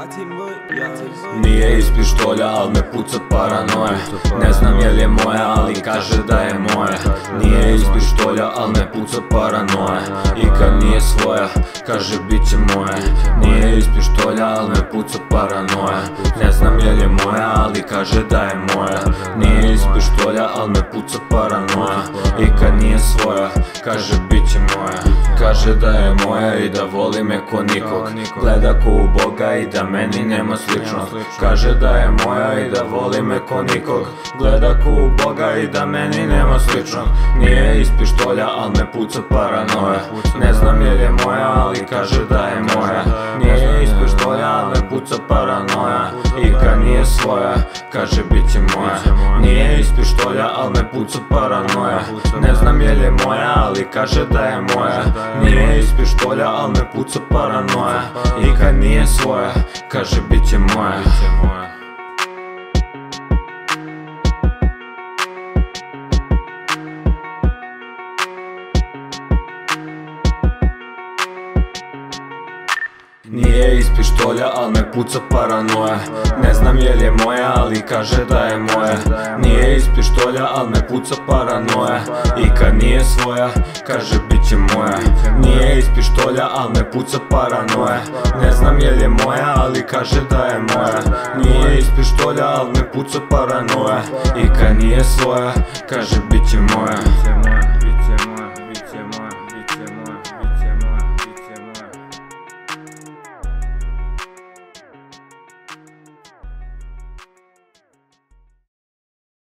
Nije iz pištolja, al me puca paranoja. Ne znam jel je moja, ali kaže da je moja. Nije iz pištolja, al me puca paranoja. I kad nije svoja, kaže bit će moja. Nije iz pištolja, al me puca paranoja. Ne znam jel je moja, ali kaže da je moja. Nije iz pištolja, al me puca paranoja. I kad nije svoja, kaže bit će moja. Kaže da je moja i da voli me ko nikog. Gleda ko u Boga i da meni nema sličnog. Kaže da je moja i da voli me ko nikog. Gleda ko u Boga i da meni nema sličnog. Nije iz pištolja, al me puca paranoja. Ne znam jel je moja, ali kaže da je moja. Nije iz pištolja, al me puca paranoja. I kad nije svoja, kaže bit će moja. Nije iz pištolja, al me puca paranoja. Ne znam jel je moja, ali kaže da je moja. Nije iz pištolja, al me puca paranoja. I kad nije svoja, kaže bit će moja. Nije iz pištolja, al me puca paranoja. Ne znam jel je moja, ali kaže da je moja. Nije iz pištolja, al me puca paranoja. I kad nije svoja, kaže bit će moja. Nije iz pištolja, al me puca paranoja. Ne znam jel je moja, ali kaže da je moja. Nije iz pištolja, al me puca paranoja. I kad nije svoja, kaže bit će moja.